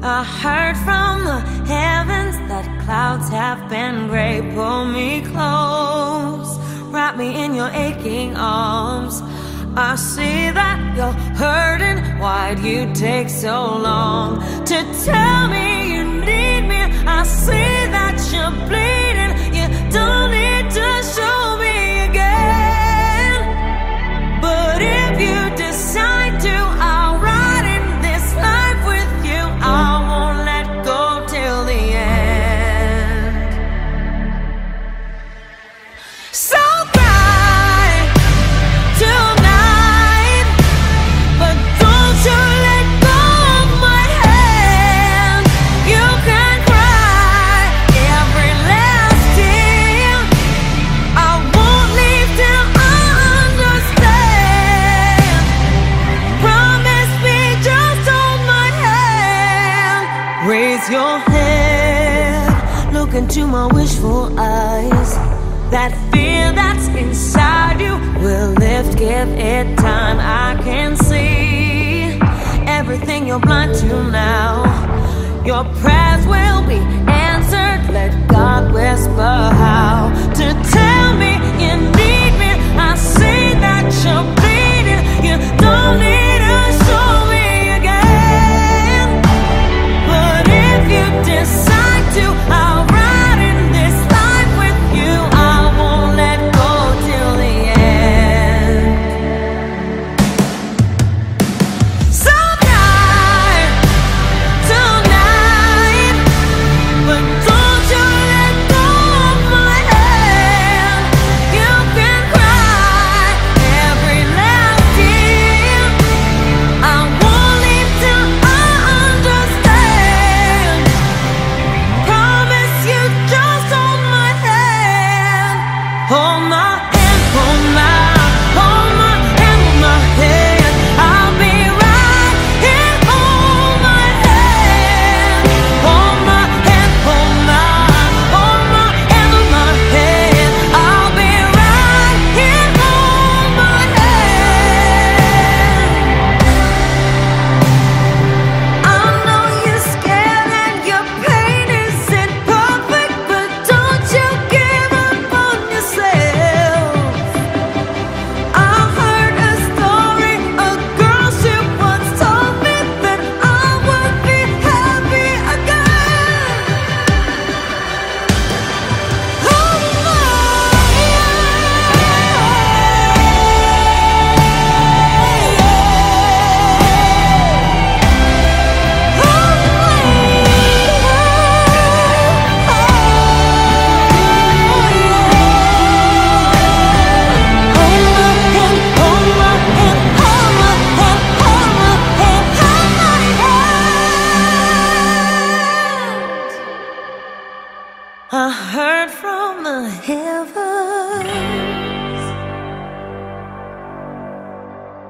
I heard from the heavens that clouds have been gray. Pull me close, wrap me in your aching arms. I see that you're hurting. Why'd you take so long to tell me you need me? I see that you're bleeding. You don't need to show me again. But if you decide to, I'll ride in this life with you. I won't let go till the end. So cry tonight, but don't you let go of my hand. You can cry every last tear. I won't leave till I understand. Promise me, just hold my hand. Raise your head, look into my wishful eyes. That fear that's inside you will lift, give it time. I can see everything you're blind to now. Your prayers will be answered. Let God whisper how to tell me you need me. I see that you're bleeding. You don't need to show me again. But if you decide to, I'll ride in this life with you. I won't let go till the end. So die tonight, but don't you let go of my hand. You can cry every last tear. I won't leave till I understand. Promise you, just hold my hand. Hold my hand, hold my hand, hold my hand. I'll be right here. Hold my hand, hold my hand, hold my hand, hold my hand. I'll be right here. Hold my hand. I know you're scared and your pain isn't perfect, but don't you give up on yourself. I heard a story, a girl, she once told me that I would be happy again. Hold my I heard from the heavens